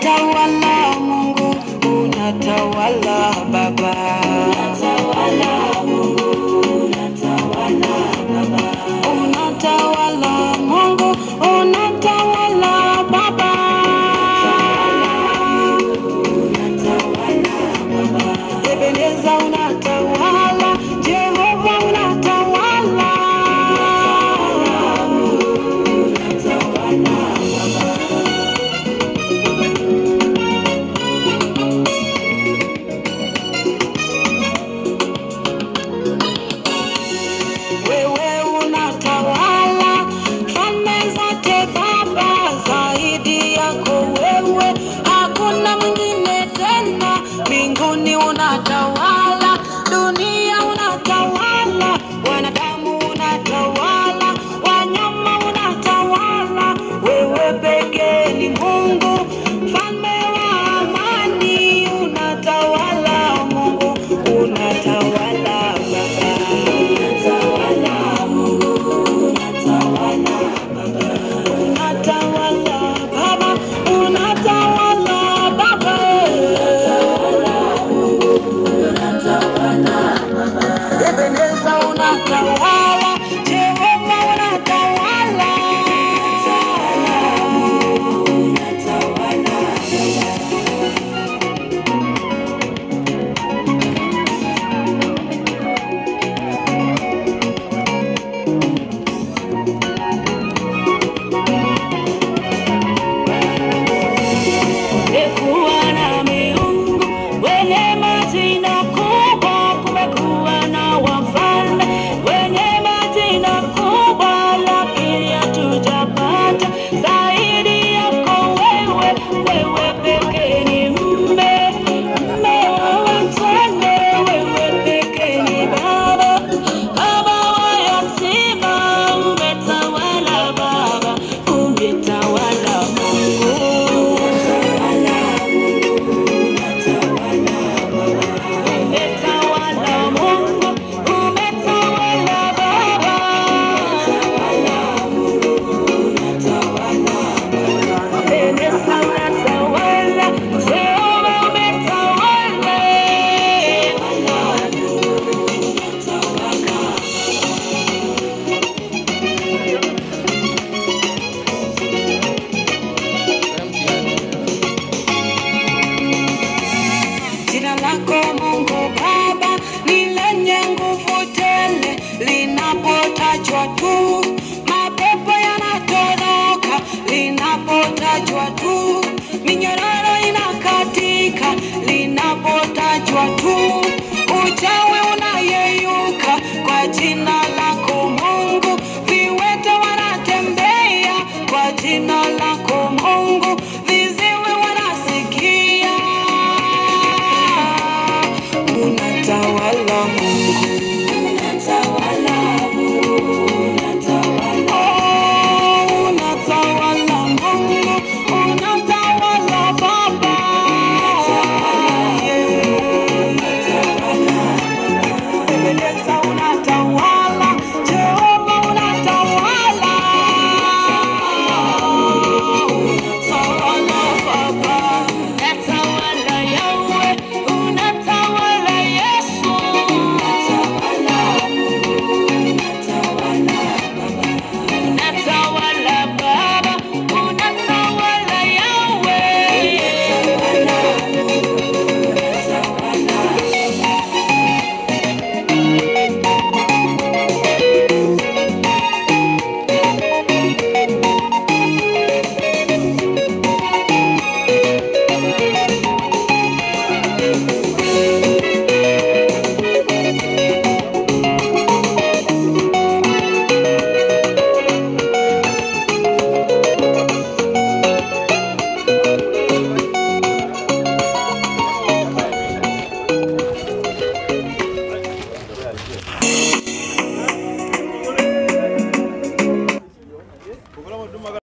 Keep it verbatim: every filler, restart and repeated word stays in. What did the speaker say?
unatawala Mungu, unatawala Baba. Unatawala Mungu, unatawala Baba. Unatawala Mungu, unatawala Baba. Unatawala Baba. Ebeneza unatawala, Jehova unatawala. Unatawala Mungu, unatawala Baba. Wewe unatawala falme zote Baba, zaidi yako wewe hakuna mwingine tena. Mbinguni unatawala, dunia unatawala, wanadamu unatawala, wanyama unatawala. Wewe pekee ni Mungu, mfalme wa amani. Unatawala Mungu, unatawala Baba. Unatawala Mungu, unatawala Baba. Unatawala Baba, unatawala Baba. Unatawala Mungu, unatawala Baba. Ebeneza unatawala, Jehova unatawala. Unatawala Mungu, unatawala Baba. Kumekuwa na miungu wenye majina kubwa, kumekuwa na wafalme wenye majina kubwa, lakini hatujapata zaidi yako wewe. Wewe pekee ni mme, mme wa wajane. Wewe pekee ni baba, baba wa yatima. Umetawala Baba, umetawala Mungu. Umetawala Mungu, umetawala Baba. Umetawala Mungu, umetawala Baba. Ebeneza unatawala, Jehova umetawala. Jina lako Mungu Baba ni lenye nguvu tele, linapotajwa tu mapepo yanatoroka, linapotajwa tu minyororo inakatika, linapotajwa tu uchawi